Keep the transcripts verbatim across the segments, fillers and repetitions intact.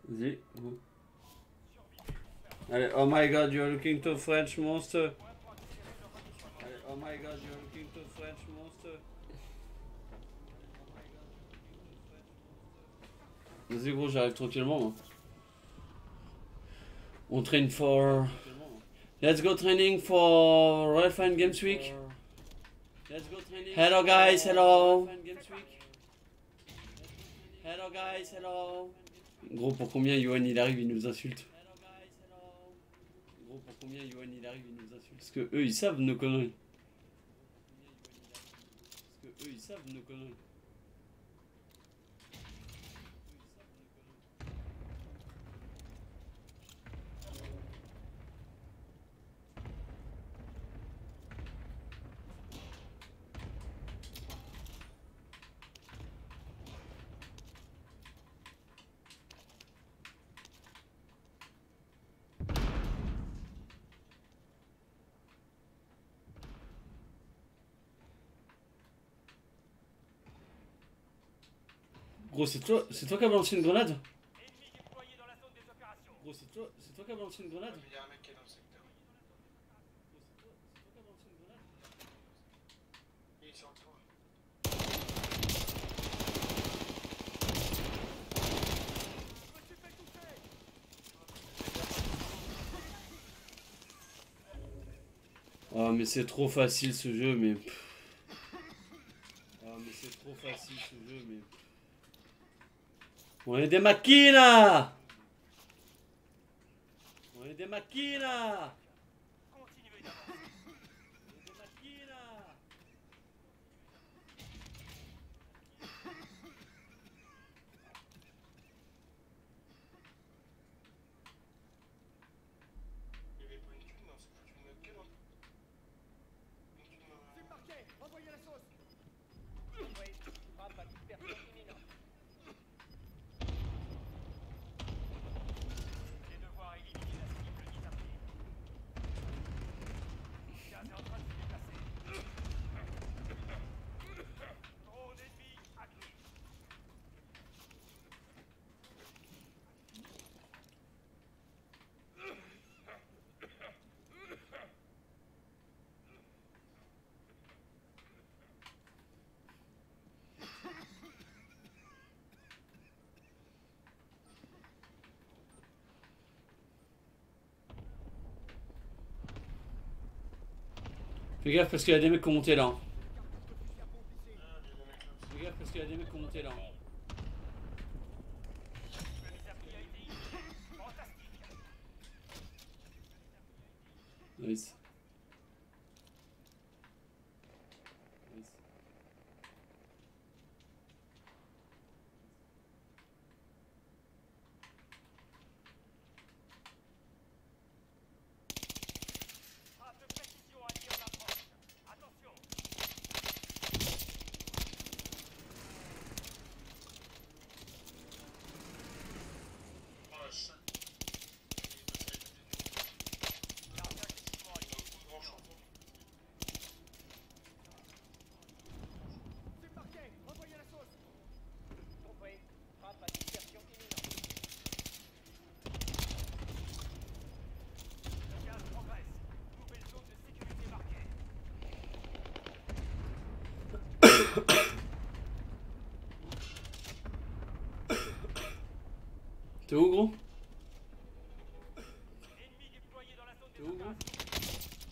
Vas-y, go. Allez, oh my god, you're looking to French monster. Allez, oh my god, you're looking to French monster. Vas-y gros, j'arrive tranquillement moi. On train for... Let's go training for Royal Fine Games Week. Let's go training. Hello guys, hello. Hello guys, hello. Gros, pour combien Yohan il arrive, il nous insulte. Gros, pour combien Yohan il arrive, il nous insulte. Parce que eux ils savent nos conneries. Parce que eux ils savent nos conneries. Gros, c'est toi, c'est toi qui as lancé une grenade? Gros, c'est toi, c'est toi qui as lancé une grenade? Il y a un mec qui est dans le secteur. Il est sur le toit. Oh mais c'est trop facile ce jeu, mais... Oh mais c'est trop facile ce jeu, mais... On est des machines. On est des machines. Continuez d'avancer. On est des machines. Il y avait pas une thune dans ce foutu de notre gueule, hein. Une thune dans... C'est marqué. Envoyez la sauce. Oui, frappe à dispersion imminente. Je vais devoir éliminer la cible disarmée. Gaz est en train de se déplacer. Drone ennemi actif. Fais gaffe parce qu'il y a des mecs qui ont monté là. Hein. Ah, il y a des mecs là aussi. Fais gaffe parce qu'il y a des mecs qui ont monté là. Hein. Le messagerie a été initié. Fantastique. Nice. Nice. Frappe de précision alliée en approche. Attention. Oh la chatte. Il est passé à côté du... L'arme d'acquisition Il a alliée. beaucoup de grand champ. C'est marqué. Envoyez la sauce. Compris. Frappe à dispersion imminente. Le gaz progresse. Nouvelle zone de sécurité marquée. T'es où gros? Ennemi déployé dans la zone T'es des où gros? opérations.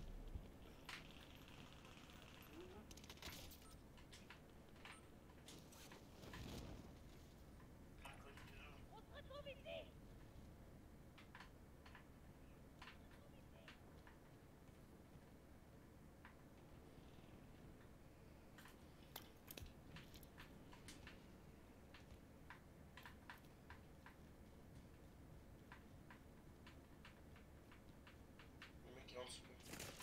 Le mec est en dessous.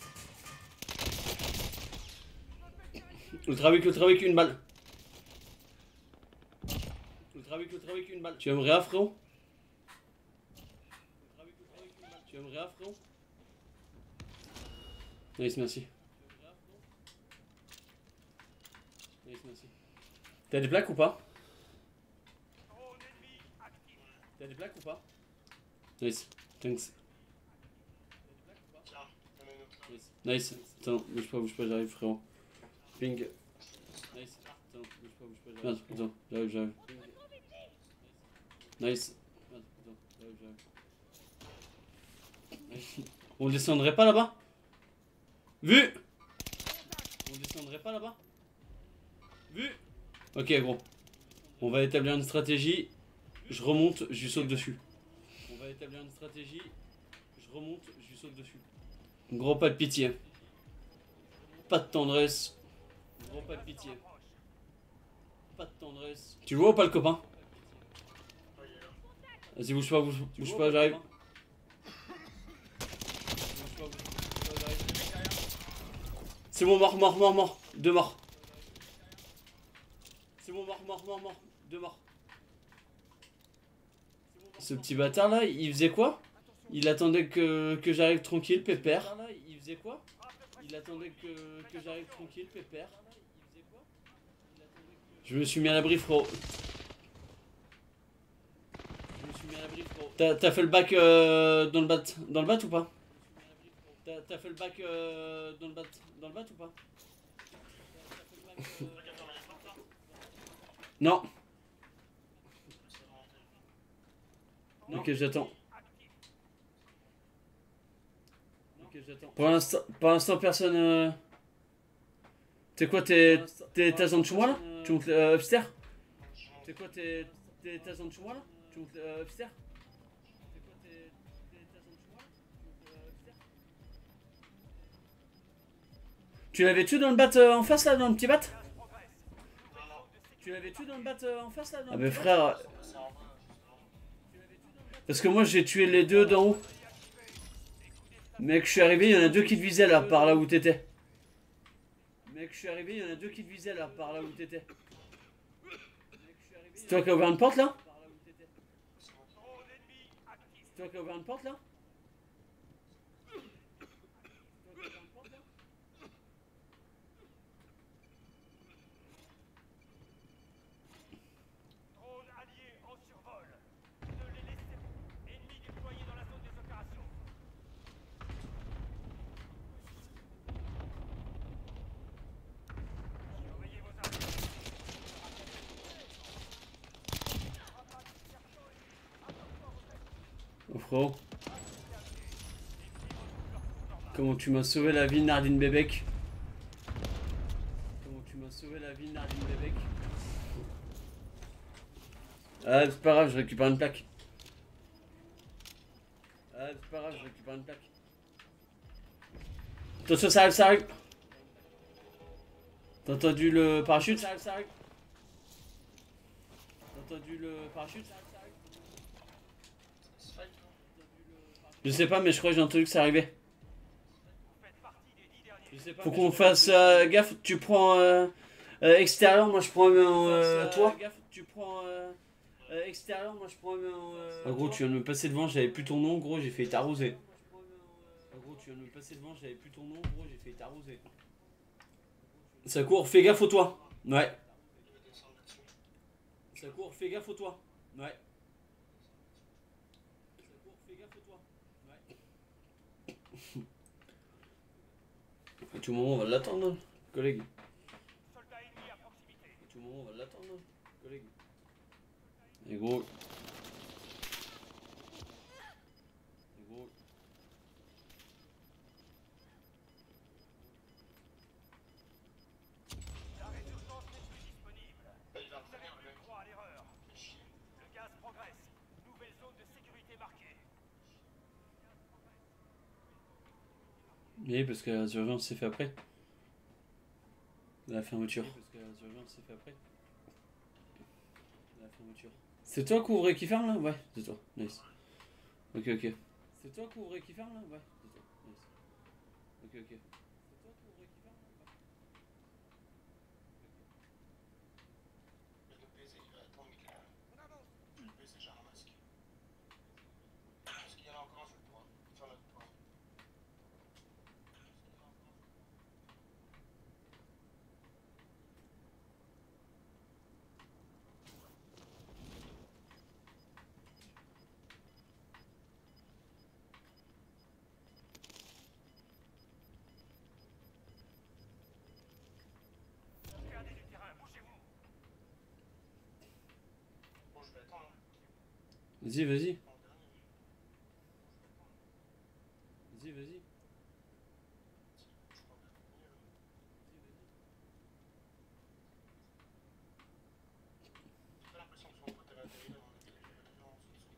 Ultra weak, ultra weak, une balle. Ultra weak, ultra weak, une balle. Tu aimerais frérot? Ultra weak, ultra weak, une balle. Tu aimerais frérot? Nice, merci. Nice, merci. T'as des plaques ou pas? Drone ennemi actif. T'as des plaques ou pas? Nice, thanks. Tiens, il y en a une autre là. Nice. Nice. Attends, bouge pas, bouge pas, j'arrive frérot. Ping. Nice. Attends, bouge pas, bouge pas, j'arrive. Merde, attends, j'arrive, j'arrive. Nice. Merde, attends, j'arrive, j'arrive. Nice. On descendrait pas là-bas? Vu! On descendrait pas là-bas? Vu! Ok gros. On va établir une stratégie. Je remonte, je lui saute dessus. On va établir une stratégie. Je remonte, je lui saute dessus. Gros, pas de pitié. Pas de tendresse. Gros, pas de pitié. Pas de tendresse. Tu le vois ou pas le copain? Oh, il est là. Vas-y, bouge pas, bouge, bouge pas, j'arrive. C'est bon, mort, mort, mort, mort. Deux morts. C'est bon, mort, mort, mort, mort. Deux morts. Ce petit bâtard là, il faisait quoi? Il attendait que, que j'arrive tranquille, pépère. Il faisait quoi? Il attendait que, que j'arrive tranquille, pépère. Je me suis mis à l'abri, frérot. Je me suis mis à l'abri, frérot. T'as fait le bac euh, dans le bat, dans le bat ou pas? T'as fait le bac euh, dans le bat, dans le bat ou pas? Non. Ok, j'attends. Ok, j'attends. Pour l'instant, pour l'instant, personne. Euh... T'es quoi, t'es t'es en dessous moi là? Tu montes euh, upstairs? T'es quoi, t'es t'es en dessous moi là? Tu montes euh, upstairs? T'es quoi, t'es t'es en dessous moi là? Tu montes euh, upstairs? Tu l'avais tué dans le bat euh, en face là, dans le petit bat? Tu l'avais tué dans le bat euh, en face là, dans le petit bat? Ah mais frère. Parce que moi j'ai tué les deux d'en haut. Mec, je suis arrivé, il y en a deux qui te visaient là, par là où t'étais. Mec, je suis arrivé, il y en a deux qui te visaient là, par là où t'étais. C'est toi qui as ouvert une porte là? C'est toi qui as ouvert une porte là? Drone allié en survol. Ne les laissez pas. Ennemis déployés dans la zone des opérations. Surveillez vos arrières. Oh frérot. Comment tu m'as sauvé la vie, Nardine Bébek? Comment tu m'as sauvé la vie, Nardine Bébek? Ah, c'est pas grave, je récupère une plaque. Ah, c'est pas grave, je récupère une plaque. Attention, ça arrive, ça arrive. T'as entendu le parachute? Ça arrive, ça arrive. T'as entendu le parachute? Je sais pas, mais je crois que j'ai entendu que ça arrivait. Faut qu'on fasse euh, gaffe, tu prends euh, euh, extérieur, moi je prends euh, toi. Tu prends euh, euh, extérieur, moi je prends euh, ah, gros, tu viens de me passer devant, j'avais plus ton nom, gros, j'ai failli t'arroser. Ah, gros, tu viens de me passer devant, j'avais plus ton nom, gros, j'ai failli t'arroser. Ça court, fais gaffe au toit. Ouais. Ça court, fais gaffe au toit. Ouais. Ça court, fais gaffe au toit. Ouais. À tout moment, on va l'attendre, hein, collègue. Soldats ennemis à proximité. À tout moment, on va l'attendre, hein, collègue. Et gros. Et gros. La résurgence n'est plus disponible. Il va Vous n'avez revenir, plus le le mec. droit à l'erreur. Fais chier. Le gaz progresse. Nouvelle zone de sécurité marquée. Oui, parce que la surveillance s'est fait après. La fermeture. Oui, parce que la surveillance s'est fait après. La fermeture. C'est toi qui ouvre et qui ferme là? Ouais, c'est toi. Nice. Ok, ok. C'est toi qui ouvre et qui ferme là? Ouais, c'est toi. Nice. Ok, ok. C'est toi qui ouvre et qui ferme là? Ouais. Mais le P C, il va attendre, Michael. Le P C, j'ai un masque. Est-ce qu'il y en a encore un sur le toit? Sur notre toit. Vas-y, vas-y. Vas-y, vas-y. J'ai l'impression que son pote avait atterri là, on était les gens en dessous.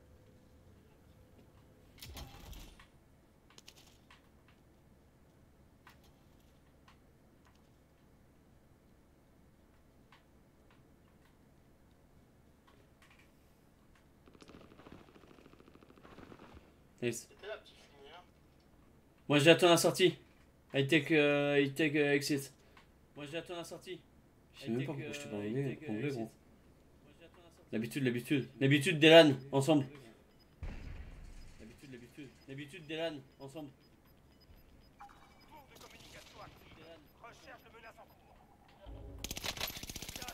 Nice. C'était là, petit finir. Moi j'attends la sortie. High tech, euh, high tech euh, exit. Moi j'attends la sortie. Je sais même pas pourquoi je te parle anglais, anglais gros. L'habitude, l'habitude. L'habitude des LAN, ensemble. L'habitude, l'habitude. L'habitude des LAN, ensemble. Tour de communication active. Recherche de menaces en cours. Gaz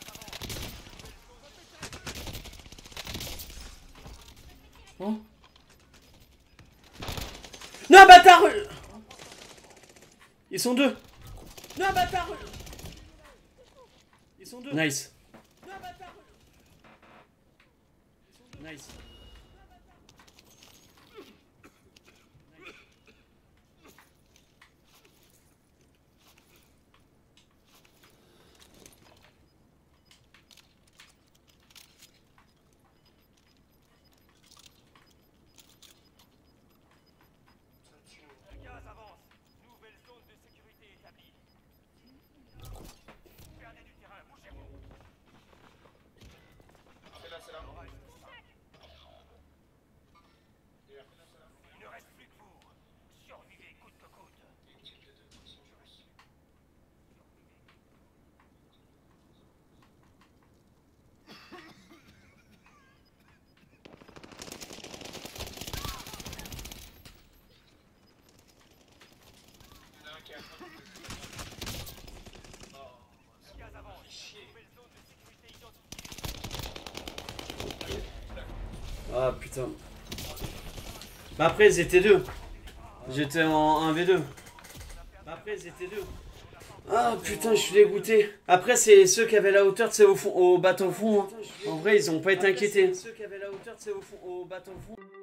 avance. Oh. Non, bâtard! Ils sont deux! Non, bâtard! Ils sont deux! Nice! Non, bâtard! Nice! Le gaz avance. Nouvelle zone de sécurité établie. Perdez du terrain, bougez-vous. C'est là, c'est là. Il ne reste plus que vous. Survivez coûte que coûte. Il y en a un qui est à côté. Oh, Le gaz avance. Nouvelle zone de sécurité identifiée. Ah putain. Bah après ils étaient deux. J'étais en un v deux. Bah après ils étaient deux. Ah putain, je suis dégoûté. Après c'est ceux qui avaient la hauteur, c'est au fond, au bâton fond. Hein. En vrai ils ont pas été inquiétés. Ceux qui avaient la hauteur, c'est au fond, au bâton fond.